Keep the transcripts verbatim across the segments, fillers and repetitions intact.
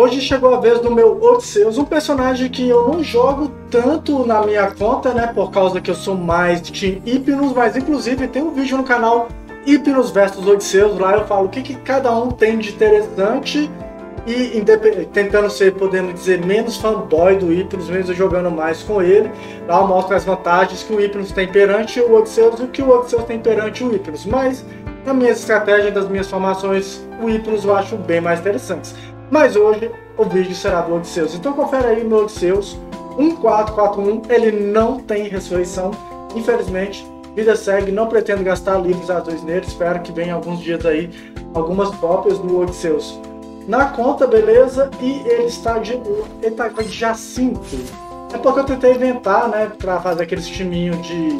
Hoje chegou a vez do meu Odisseus, um personagem que eu não jogo tanto na minha conta, né, por causa que eu sou mais de Team Hypnos, mas inclusive tem um vídeo no canal Hypnos versus Odisseus, lá eu falo o que, que cada um tem de interessante e tentando ser, podemos dizer, menos fanboy do Hypnos, mesmo jogando mais com ele. Lá eu mostro as vantagens que o Hypnos tem perante o Odisseus e o que o Odisseus tem perante o Hypnos, mas na minha estratégia, das minhas formações, o Hypnos eu acho bem mais interessantes. Mas hoje o vídeo será do Odisseus, então confere aí meu Odisseus um quatro quatro um, ele não tem ressurreição, infelizmente, vida segue, não pretendo gastar livros azuis nele, espero que venha alguns dias aí algumas cópias do Odisseus na conta, beleza, e ele está de, ele tá de Jacinto, é porque eu tentei inventar, né, pra fazer aquele timinho de,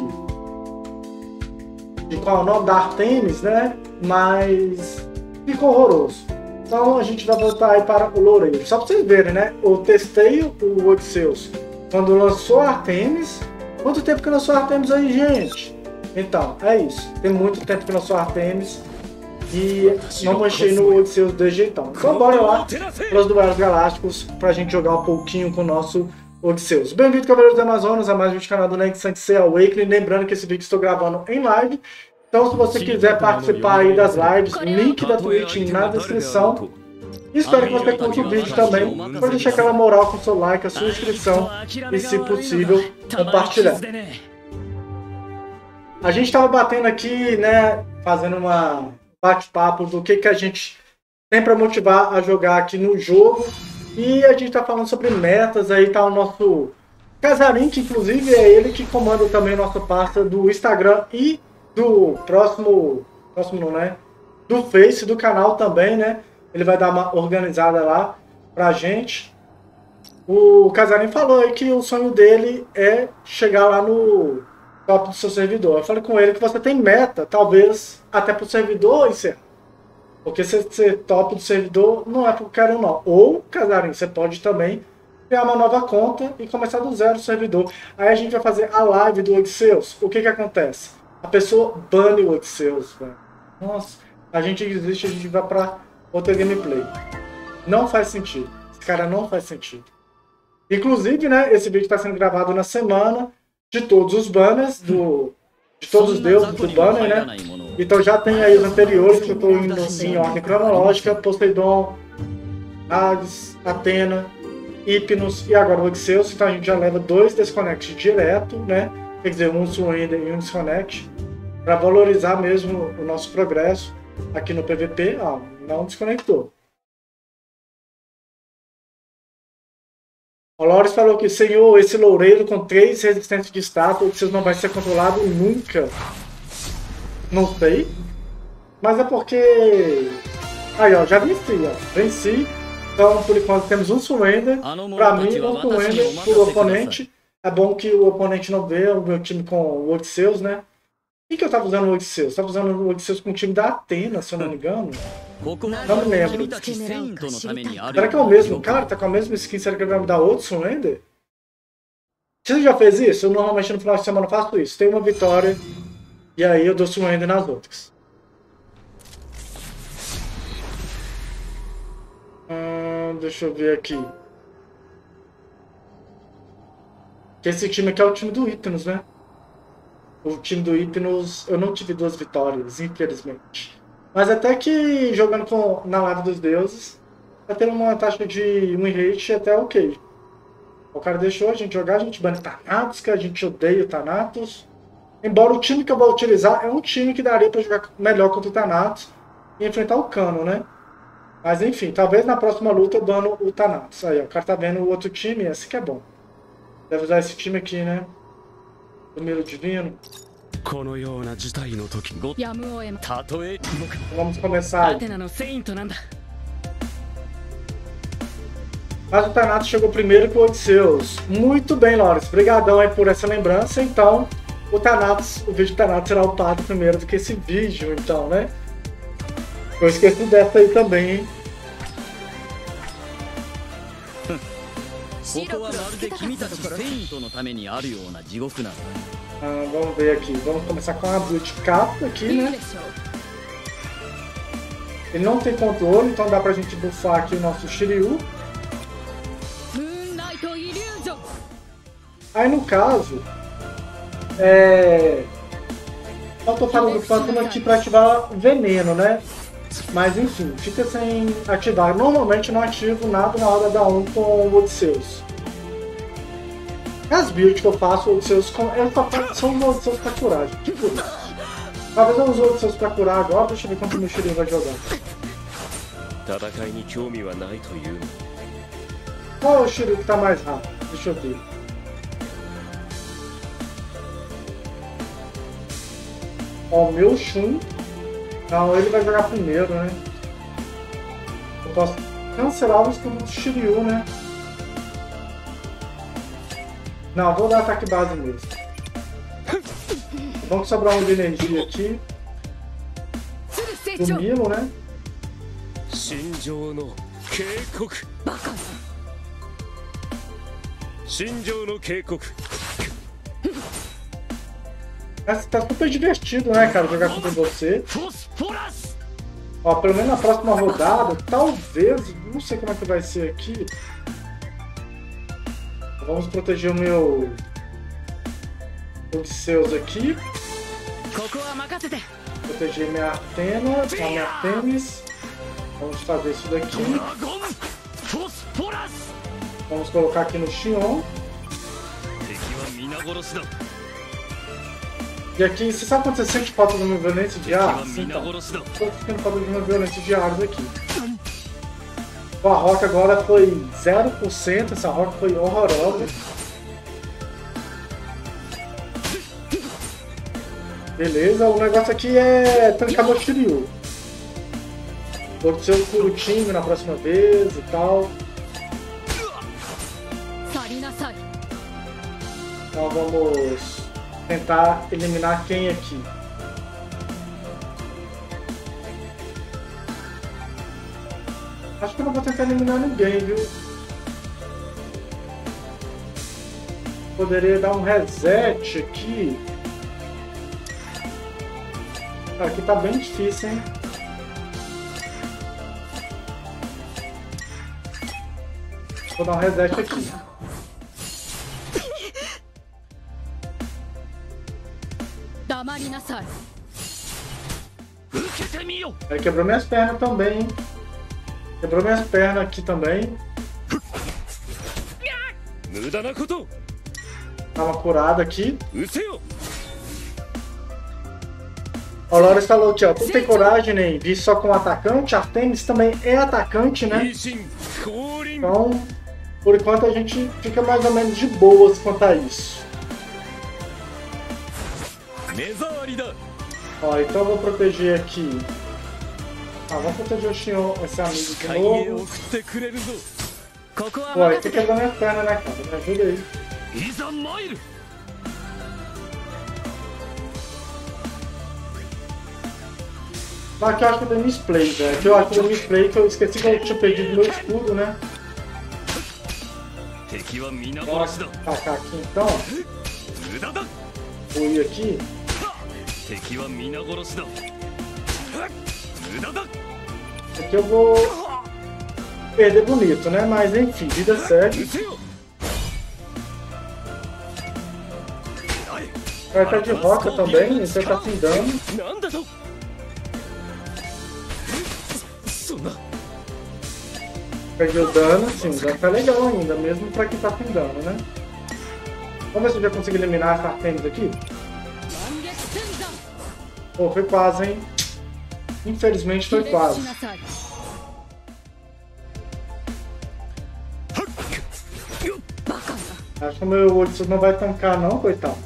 de qual é o nome, da Artemis, né, mas ficou horroroso. Então a gente vai voltar aí para o Loureiro. Só para vocês verem, né? Eu testei o Odisseus quando lançou a Artemis. Quanto tempo que lançou a Artemis aí, gente? Então, é isso. Tem muito tempo que lançou a Artemis. E não manchei no Odisseus de jeitão. Então bora lá para os duelos galácticos para a gente jogar um pouquinho com o nosso Odisseus. Bem-vindo, Cavaleiros do Amazonas, a mais um vídeo do canal do Nexus Saint Awakening. Lembrando que esse vídeo estou gravando em live. Então, se você quiser participar aí das lives, link da Twitch na descrição. E espero que você curta o vídeo também, para deixar aquela moral com o seu like, a sua inscrição e, se possível, compartilhar. A gente estava batendo aqui, né, fazendo uma bate-papo do que, que a gente tem para motivar a jogar aqui no jogo. E a gente está falando sobre metas, aí tá o nosso Casarim, que inclusive é ele que comanda também nossa pasta do Instagram e do próximo, próximo não, né? Do Face, do canal também, né? Ele vai dar uma organizada lá pra gente. O Casarim falou aí que o sonho dele é chegar lá no top do seu servidor. Eu falei com ele que você tem meta, talvez até pro servidor encerrar. Porque se ser top do servidor não é pro qualquer um não. Ou, Casarim, você pode também criar uma nova conta e começar do zero o servidor. Aí a gente vai fazer a live do Odisseus. O que que acontece? A pessoa bane o Odisseus, velho. Nossa, a gente existe, a gente vai pra outra gameplay. Não faz sentido. Esse cara não faz sentido. Inclusive, né, esse vídeo está sendo gravado na semana de todos os banners, do, de todos os deuses do banner, né? Então já tem aí os anteriores, que eu estou indo em ordem cronológica. Poseidon, Hades, Athena, Hypnos e agora o Odisseus. Então a gente já leva dois desconnects direto, né? Quer dizer, um surrender e um disconnect, para valorizar mesmo o nosso progresso aqui no P V P. Ah, não desconectou. O Loris falou que, senhor, esse loureiro com três resistências de estátua, Odisseus não vai ser controlado nunca. Não sei. Mas é porque... Aí, ó, já venci, ó. Venci. Então, por enquanto, temos um surrender. Para mim, um surrender por oponente. É bom que o oponente não vê o meu time com o Odisseus, né? Quem que eu tava usando o Odisseus? Eu tava usando o Odisseus com o time da Athena, se eu não me engano. Não me lembro. Será que é o mesmo cara? Tá com a mesma skin? Será que ele vai me dar outro surrender? Você já fez isso? Eu normalmente no final de semana faço isso. Tem uma vitória e aí eu dou surrender nas outras. Hum, deixa eu ver aqui. Esse time aqui é o time do Hypnos, né? O time do Hypnos, eu não tive duas vitórias, infelizmente. Mas até que jogando com, na live dos deuses, tá tendo uma taxa de win rate até ok. O cara deixou a gente jogar, a gente bane Thanatos, que a gente odeia o Thanatos. Embora o time que eu vou utilizar é um time que daria pra jogar melhor contra o Thanatos e enfrentar o Cano, né? Mas enfim, talvez na próxima luta eu dano o Thanatos. Aí, ó, o cara tá vendo o outro time, esse que é bom. Deve usar esse time aqui, né? Do Milo Divino. Vamos começar aí. Mas o Thanatos chegou primeiro que o Odisseus. Muito bem, Loris. Obrigadão aí por essa lembrança. Então, o Thanatos, o vídeo do Thanatos será upado primeiro do que esse vídeo, então, né? Eu esqueci dessa aí também, hein? Ah, vamos ver aqui. Vamos começar com a Blood Cap aqui, né? Ele não tem controle, então dá pra gente buffar aqui o nosso Shiryu. Aí no caso, é... eu tô falando do Phantom aqui pra ativar veneno, né? Mas enfim, fica sem ativar. Normalmente não ativo nada na hora da um com o Odisseus. As builds que eu faço, o Odisseus com... eu só faço, são os Odisseus pra curar, gente. Tipo, talvez eu use os Odisseus pra curar agora, deixa eu ver quanto o meu Shiryu vai jogar. Qual é o Shiryu que tá mais rápido? Deixa eu ver. Ó, o meu Shun. Não, ele vai jogar primeiro, né? Eu posso cancelar o escudo do Shiryu, né? Não, vou dar ataque base mesmo. Vamos sobrar um de energia aqui. Do Milo, né? Mas tá super divertido, né, cara, jogar contra você. Ó, pelo menos na próxima rodada, talvez, não sei como é que vai ser aqui. Vamos proteger o meu Odisseus aqui. Proteger minha Athena, a minha Artemis. Vamos fazer isso daqui. Vamos colocar aqui no Xion. E aqui, você sabe quando você sente falta de uma violência de ar? Sim, tá. Estou sentindo falta de uma violência de ar aqui. Bom, a Rock agora foi zero por cento, essa Rock foi horrorosa. Beleza, o negócio aqui é tancar meu Shiryu. Vou ser o Kurutinho na próxima vez e tal. Então vamos tentar eliminar quem aqui? Acho que eu não vou tentar eliminar ninguém, viu? Poderia dar um reset aqui. Aqui tá bem difícil, hein? Vou dar um reset aqui. Aí quebrou minhas pernas também, hein? Quebrou minhas pernas aqui também. Dá uma curada aqui. O Lawrence falou aqui, ó. Tu tem coragem, nem vir só com atacante? Artemis também é atacante, né? Então, por enquanto a gente fica mais ou menos de boas quanto a isso. Ó, então eu vou proteger aqui. Ah, vamos proteger o Xion, esse amigo de novo. Pô, aí tem que quebrar minha perna, né, cara? Me ajuda aí. Mas aqui eu acho que eu dei misplay, velho. Aqui eu acho que eu dei misplay, que eu esqueci que eu tinha perdido meu escudo, né? Vamos atacar aqui então. Vou ir aqui. Aqui eu vou perder bonito, né? Mas enfim, vida segue. Vai estar de roca também, então tá sem dano. Perdi o dano, sim, o dano tá legal ainda, mesmo pra quem tá sem dano, né? Vamos ver se eu já consigo eliminar essa Artemis aqui. Pô, foi quase, hein? Infelizmente foi quase. Acho que o meu Odisseus não vai tancar não, coitado.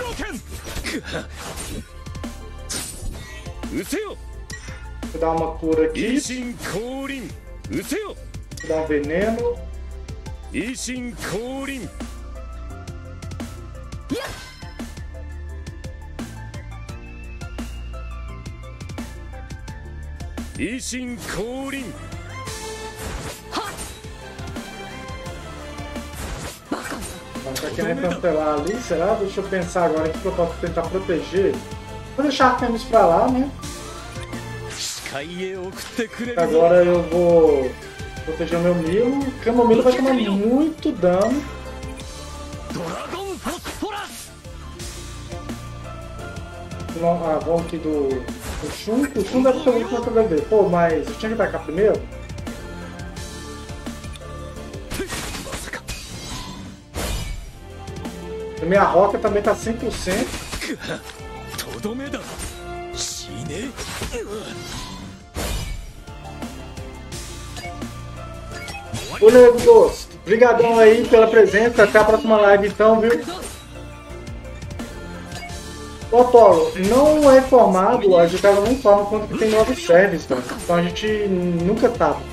Vou dar uma cura aqui. Vou dar um veneno. Ishin Kourin. Tá querendo cancelar ali, será? Deixa eu pensar agora o que eu posso tentar proteger. Vou deixar a Artemis pra lá, né? Agora eu vou proteger o meu Milo, porque o meu Milo vai tomar muito dano. Ah, vamos aqui do, do Shun. O Shun deve ser o último que eu ver. Pô, mas eu tinha que atacar primeiro? A minha roca também tá cem por cento. Ô, Nego Doce, brigadão aí pela presença. Até a próxima live então, viu? Ô, Apolo, não é informado, a gente não informa quando que tem novos servers, tá? Então a gente nunca sabe.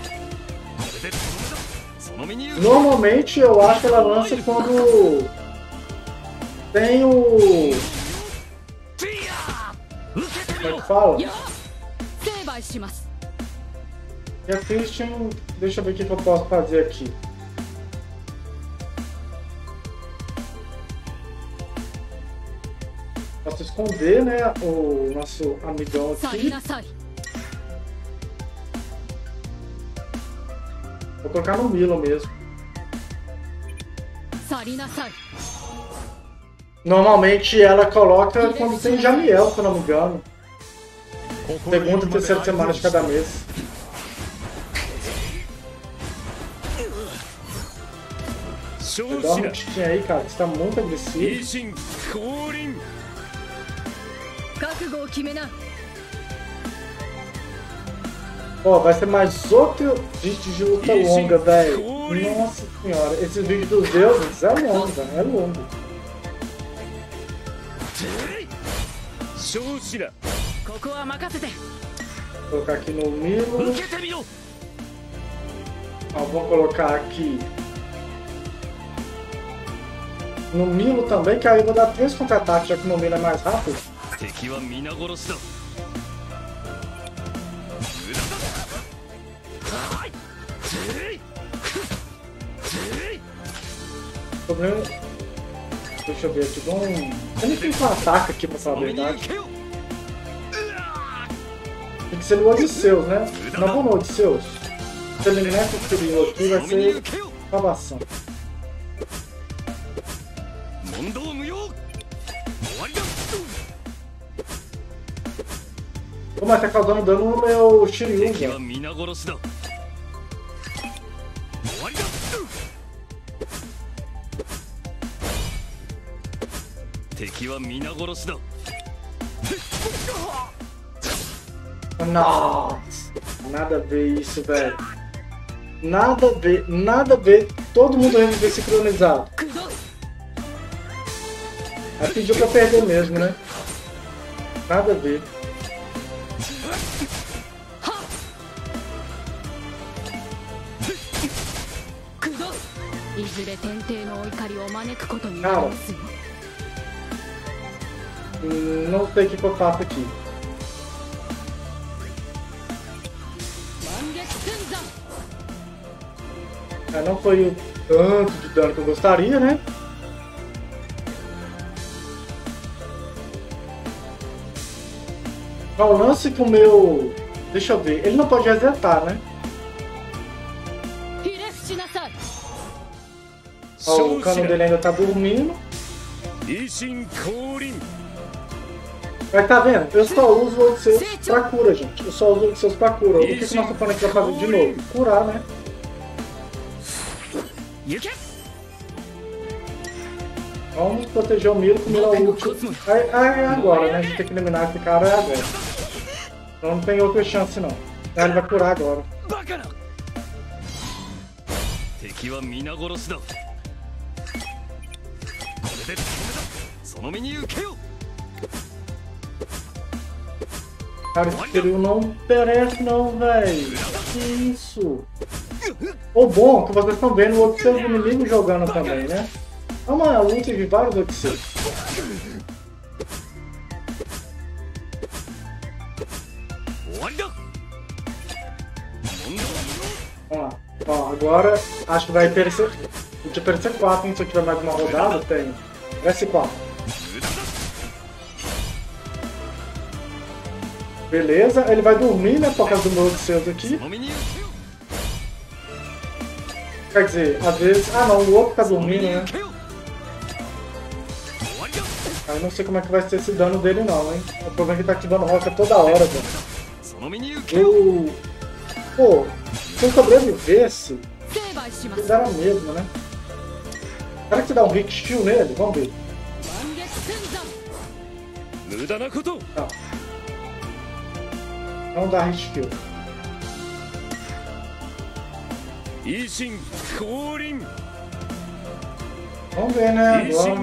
Normalmente eu acho que ela lança quando tem o... Como é que fala? E assistem... Deixa eu ver o que eu posso fazer aqui. Posso esconder, né, o nosso amigão aqui. Vou colocar no Milo mesmo. Normalmente ela coloca quando tem Jamiel, se eu não me engano. Segunda e terceira semana de cada mês. Dorme um tiquinho aí, cara, você tá muito agressivo. Ó, oh, vai ser mais outro vídeo de luta longa, velho. Nossa senhora, esse vídeo dos deuses é longo, velho, é longo. Vou colocar aqui no Milo. Ó, vou colocar aqui no Milo também, que aí eu vou dar três contra-ataques, já que o meu Milo é mais rápido. O problema... Deixa eu ver aqui, vamos... Eu nem tenho um ataque aqui, pra falar a verdade. Tem que ser no Odisseus, né? Não vou no Odisseus. Se eliminar esse período aqui vai ser salvação. Pô, mas tá causando dano no meu Shiryu, velho. Nossa, nada a ver isso, velho. Nada a ver, nada a ver. Todo mundo reviver sincronizado. Aí pediu pra perder mesmo, né? Nada a ver. Cara, não sei o que eu faço aqui. É, não foi o tanto de dano que eu gostaria, né? O lance com o meu... Deixa eu ver, ele não pode resetar, né? Ó, o cano dele ainda tá dormindo. Mas tá vendo? Eu só uso o Odisseus pra cura, gente. Eu só uso o Odisseus pra cura. O que, que o nosso oponente vai fazer de novo? Curar, né? Vamos proteger o Milo com o Milo ult. É, é agora, né? A gente tem que eliminar esse cara é agora. Então não tem outra chance não. Ele vai curar agora. Cara, esse Shiryu não merece não, velho. Que isso? O bom é que vocês estão vendo outros seus inimigos jogando também, né? É uma luta de vários Odisseus. Vamos lá. Ó, agora acho que vai perecer. Podia perecer quatro, hein? Se eu tiver mais uma rodada, tem. S quatro. Beleza, ele vai dormir, né? Por causa do meu Odisseus aqui. Quer dizer, às vezes... Ah não, o outro tá dormindo, né? Aí não sei como é que vai ser esse dano dele não, hein? O problema é que ele tá ativando rocha toda hora, velho. Eu... Pô, se eu sobrevivesse, era mesmo, né? Será que você dá um hit kill nele? Vamos ver. Não. Não dá hit kill. Vamos ver, né? Agora,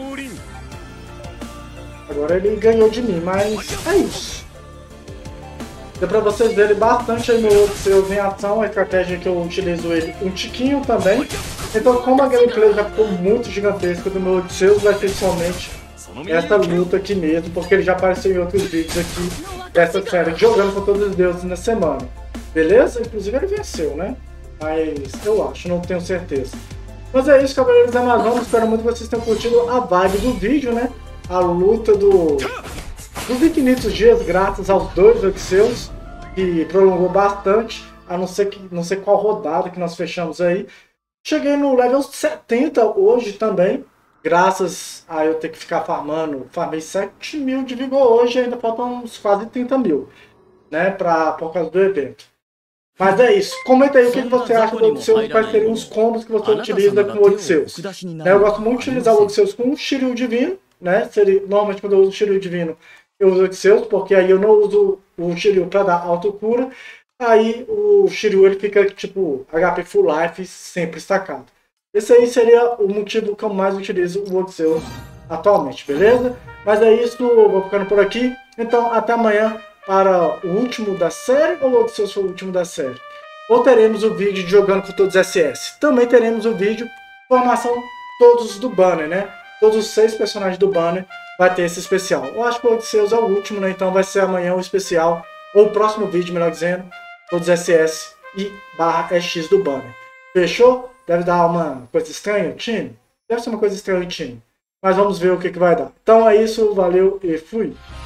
agora ele ganhou de mim, mas é isso. Deu pra vocês verem bastante aí no Odisseus em ação, a estratégia que eu utilizo ele um tiquinho também. Então, como a gameplay já ficou muito gigantesca do meu Odisseus, vai ser somente essa luta aqui mesmo, porque ele já apareceu em outros vídeos aqui dessa série, jogando com todos os deuses na semana. Beleza? Inclusive ele venceu, né? Mas eu acho, não tenho certeza. Mas é isso, Cavaleiros da Amazônia. Espero muito que vocês tenham curtido a vibe do vídeo, né? A luta do... dos infinitos dias, graças aos dois Odisseus, que prolongou bastante, a não ser, que, não sei qual rodada que nós fechamos aí. Cheguei no level setenta hoje também, graças a eu ter que ficar farmando. Farmei sete mil de vigor hoje, ainda faltam uns quase trinta mil, né, pra, por causa do evento. Mas é isso, comenta aí o que você acha do Odisseus, quais seriam os combos que você utiliza com o Odisseus. Né, eu gosto muito de utilizar o Odisseus com o Shiryu Divino, né, seria, normalmente quando eu uso o Shiryu Divino, eu uso o Odisseus, porque aí eu não uso o Shiryu para dar autocura. Aí o Shiryu ele fica tipo H P full life sempre estacado. Esse aí seria o motivo que eu mais utilizo o Odisseus atualmente, beleza? Mas é isso, eu vou ficando por aqui. Então até amanhã para o último da série, ou o Odisseus foi o último da série? Ou teremos o vídeo de jogando com todos os S S. Também teremos o vídeo formação todos do banner, né? Todos os seis personagens do banner vai ter esse especial. Eu acho que o Odisseus é o último, né? Então vai ser amanhã o especial, ou o próximo vídeo, melhor dizendo, todos S S e barra X do banner. Fechou? Deve dar uma coisa estranha o time? Deve ser uma coisa estranha o time. Mas vamos ver o que, que vai dar. Então é isso, valeu e fui!